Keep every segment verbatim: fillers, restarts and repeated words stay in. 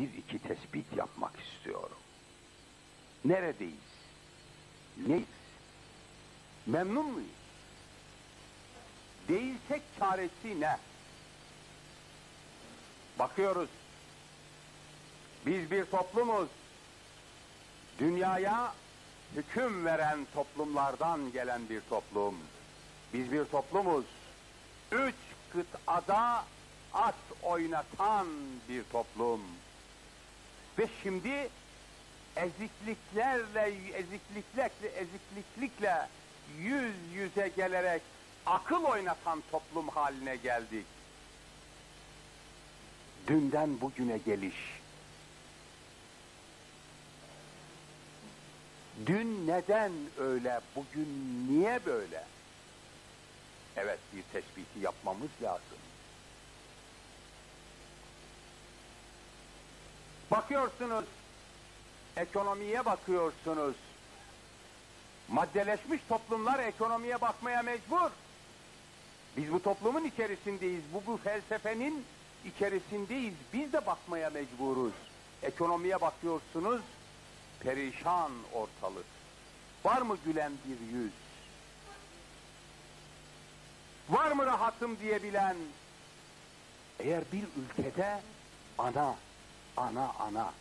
bir iki tespit yapmak istiyorum. Neredeyiz? Neyiz? Memnun muyuz? Değilsek çaresi ne? Bakıyoruz. Biz bir toplumuz. Dünyaya hüküm veren toplumlardan gelen bir toplum. Biz bir toplumuz. Üç kıtada at oynatan bir toplum. Ve şimdi ezikliklerle, ezikliklerle, ezikliklikle yüz yüze gelerek akıl oynatan toplum haline geldik. Dünden bugüne geliş. Dün neden öyle, bugün niye böyle? Evet, bir tespiti yapmamız lazım. Bakıyorsunuz, ekonomiye bakıyorsunuz. Maddeleşmiş toplumlar ekonomiye bakmaya mecbur. Biz bu toplumun içerisindeyiz, bu, bu felsefenin içerisindeyiz. Biz de bakmaya mecburuz. Ekonomiye bakıyorsunuz, perişan ortalık. Var mı gülen bir yüz? Var mı rahatım diyebilen? Eğer bir ülkede ana, ana, ana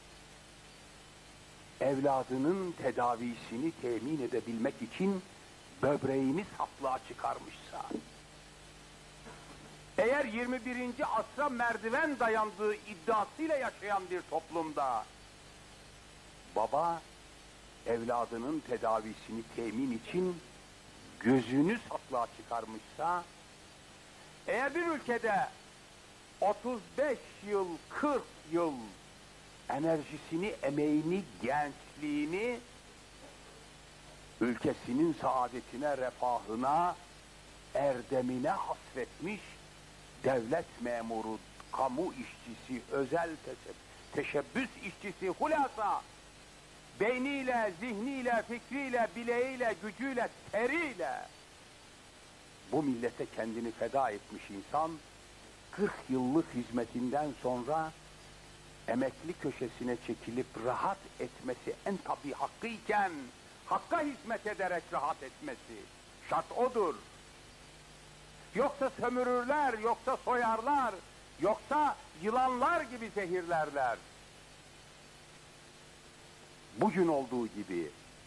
evladının tedavisini temin edebilmek için böbreğini saplığa çıkarmışsa, eğer yirmi birinci asra merdiven dayandığı iddiasıyla yaşayan bir toplumda baba evladının tedavisini temin için gözünü saplığa çıkarmışsa, eğer bir ülkede otuz beş yıl, kırk yıl enerjisini, emeğini, gençliğini ülkesinin saadetine, refahına, erdemine hasretmiş devlet memuru, kamu işçisi, özel teşebbüs işçisi, hulasa beyniyle, zihniyle, fikriyle, bileğiyle, gücüyle, teriyle bu millete kendini feda etmiş insan, kırk yıllık hizmetinden sonra emekli köşesine çekilip rahat etmesi en tabii hakkıyken, hakka hizmet ederek rahat etmesi şart odur. Yoksa sömürürler, yoksa soyarlar, yoksa yılanlar gibi zehirlerler. Bugün olduğu gibi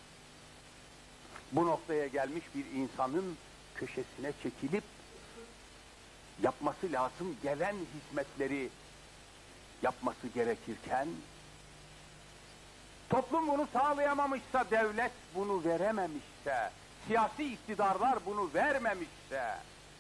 bu noktaya gelmiş bir insanın köşesine çekilip yapması lazım gelen hizmetleri yapması gerekirken, toplum bunu sağlayamamışsa, devlet bunu verememişse, siyasi iktidarlar bunu vermemişse,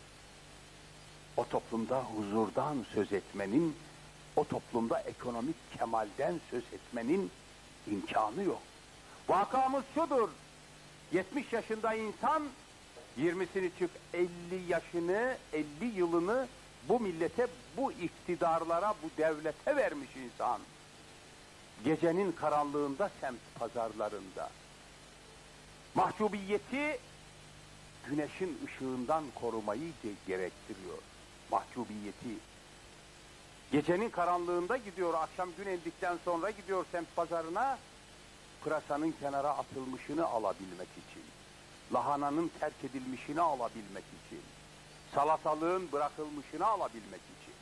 o toplumda huzurdan söz etmenin, o toplumda ekonomik kemalden söz etmenin imkanı yok. Vakamız şudur, yetmiş yaşında insan, yirmisini çık elli yaşını, elli yılını bu millete, bu iktidarlara, bu devlete vermiş insan. Gecenin karanlığında, semt pazarlarında. Mahcubiyeti güneşin ışığından korumayı gerektiriyor. Mahcubiyeti. Gecenin karanlığında gidiyor, akşam gün indikten sonra gidiyor semt pazarına, pırasanın kenara atılmışını alabilmek için, lahananın terk edilmişini alabilmek için, salatalığın bırakılmışını alabilmek için.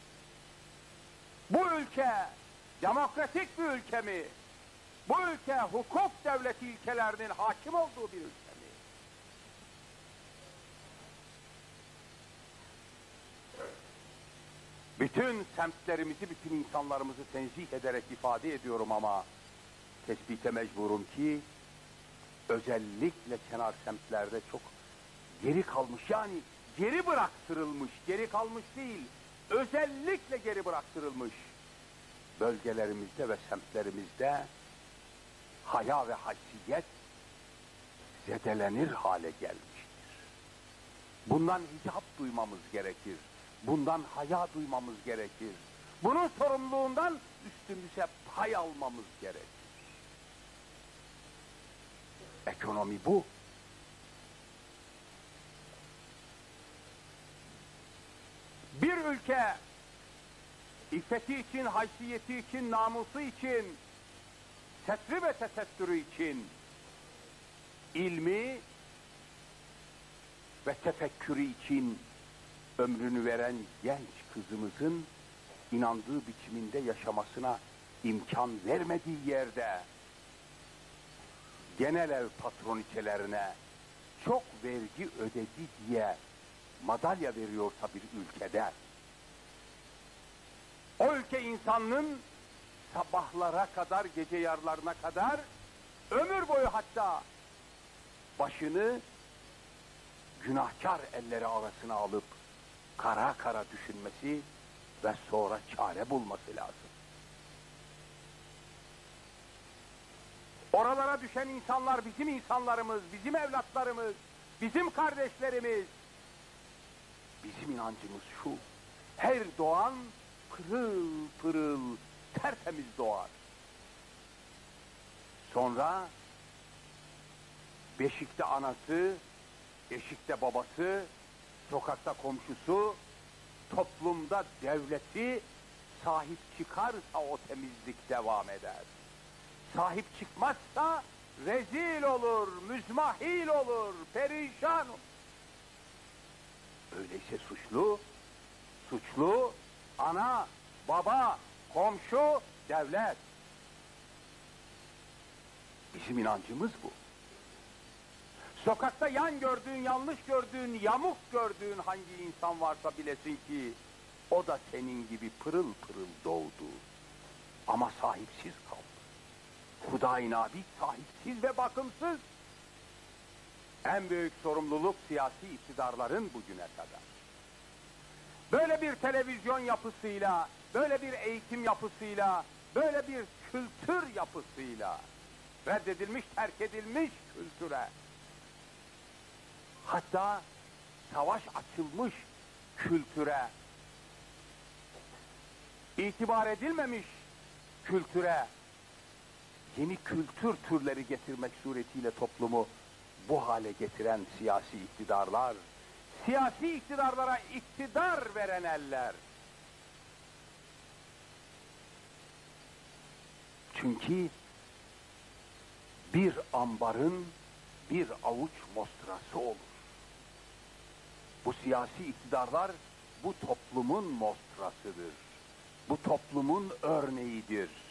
Bu ülke demokratik bir ülke mi? Bu ülke hukuk devleti ilkelerinin hakim olduğu bir ülke mi? Bütün semtlerimizi, bütün insanlarımızı tenzih ederek ifade ediyorum ama tespite mecburum ki özellikle kenar semtlerde çok geri kalmış, yani geri bıraktırılmış, geri kalmış değil, özellikle geri bıraktırılmış bölgelerimizde ve semtlerimizde haya ve haysiyet zedelenir hale gelmiştir. Bundan hicap duymamız gerekir, bundan haya duymamız gerekir, bunun sorumluluğundan üstümüze pay almamız gerekir. Ekonomi bu. Bir ülke İffeti için, haysiyeti için, namusu için, setri ve tesettürü için, ilmi ve tefekkürü için ömrünü veren genç kızımızın inandığı biçiminde yaşamasına imkan vermediği yerde genel ev patroniçelerine çok vergi ödedi diye madalya veriyorsa bir ülkede, o ülke insanının sabahlara kadar, gece yarılarına kadar, ömür boyu hatta başını günahkar elleri arasına alıp kara kara düşünmesi ve sonra çare bulması lazım. Oralara düşen insanlar bizim insanlarımız, bizim evlatlarımız, bizim kardeşlerimiz. Bizim inancımız şu: her doğan pırıl pırıl, tertemiz doğar. Sonra beşikte anası, eşikte babası, sokakta komşusu, toplumda devleti sahip çıkarsa o temizlik devam eder. Sahip çıkmazsa rezil olur, müzmahil olur, perişan olur. Öyleyse suçlu, suçlu ana, baba, komşu, devlet. Bizim inancımız bu. Sokakta yan gördüğün, yanlış gördüğün, yamuk gördüğün hangi insan varsa bilesin ki o da senin gibi pırıl pırıl doğdu. Ama sahipsiz kaldı. Hudayi nabit sahipsiz ve bakımsız. En büyük sorumluluk siyasi iktidarların bugüne kadar. Böyle bir televizyon yapısıyla, böyle bir eğitim yapısıyla, böyle bir kültür yapısıyla reddedilmiş, terk edilmiş kültüre, hatta savaş açılmış kültüre, itibar edilmemiş kültüre, yeni kültür türleri getirmek suretiyle toplumu bu hale getiren siyasi iktidarlar, siyasi iktidarlara iktidar veren eller. Çünkü bir ambarın bir avuç mostrası olur. Bu siyasi iktidarlar bu toplumun mostrasıdır. Bu toplumun örneğidir.